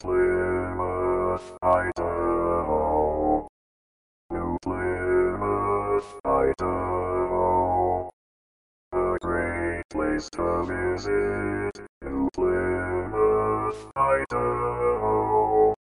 Plymouth, Idaho. New Plymouth, Idaho. A great place to visit.